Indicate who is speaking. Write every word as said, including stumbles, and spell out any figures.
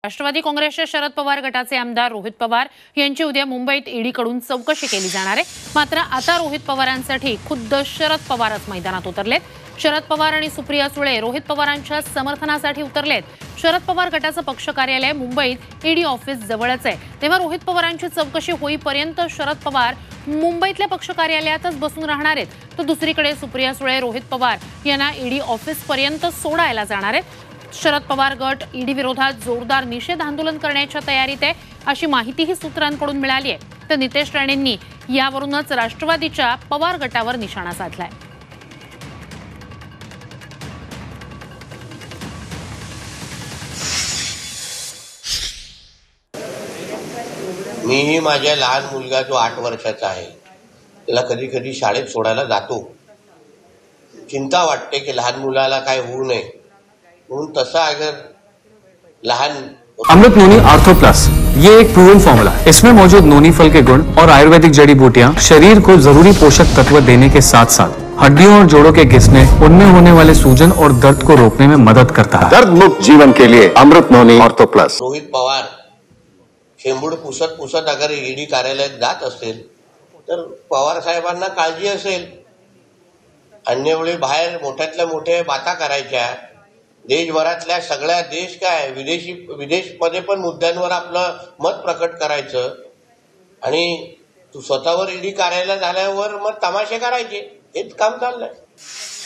Speaker 1: राष्ट्रवादी काँग्रेसच्या शरद पवार गटाचे आमदार रोहित पवार यांची उद्या मुंबईत ईडीकडून चौकशी केली जाणार आहे। मात्र आता रोहित पवारांसाठी खुद्द शरद पवारच मैदानात उतरलेत। शरद पवार आणि सुप्रिया सुळे रोहित पवारांच्या समर्थनासाठी उतरलेत। शरद पवार गटाचं पक्ष कार्यालय मुंबईत ईडी ऑफिस जवळच आहे, तेव्हा रोहित पवारांची चौकशी होईपर्यंत शरद पवार मुंबईतल्या पक्ष कार्यालयातच बसून राहणार आहेत। तर दुसरीकडे सुप्रिया सुळे रोहित पवार यांना ईडी ऑफिस पर्यंत सोडायला जाणार आहेत। शरद पवार गट ईडी विरोधात जोरदार निषेध आंदोलन करण्याच्या तयारीत आहे, अशी माहितीही सूत्रांकडून मिळाली आहे। तर नितेश राणेंनी यावरूनच राष्ट्रवादीच्या पवार गटावर निशाणा साधलाय।
Speaker 2: मीही माझ्या लहान मुलगा जो आठ वर्षाचा आहे त्याला कधी कधी शाळेत सोडायला जातो। चिंता वाटते की लहान मुलाला काय होऊ नये म्हणून तसा अगर लहान
Speaker 3: अमृत नोनी आर्थो प्लस ये एक प्रूवन फॉर्मूला है। इसमें मौजूद नोनी फल के गुण और आयुर्वेदिक जड़ी बूटियां शरीर को जरूरी पोषक तत्व देने के साथ साथ हड्डियों और जोड़ों के घिसने, उनमें होने वाले सूजन और दर्द को रोकने में मदद करता है।
Speaker 4: दर्द मुक्त जीवन के लिए Amrit noni ortho plus.
Speaker 2: Rohit Pawar शेंबूड पुसत पुसत अगर ईडी कार्यालयात जात असेल तर पवार साहेबांना काळजी असेल। अन्य वेळी बाहेर मोठ्यातल्या मोठ्या बाता करायच्या, देशभरातल्या सगळ्या देश काय विदेशी विदेशमध्ये पण मुद्द्यांवर आपलं मत प्रकट करायचं आणि तू स्वतःवर ईडी कार्यालय झाल्यावर मग तमाशे करायचे, हेच काम चाललंय।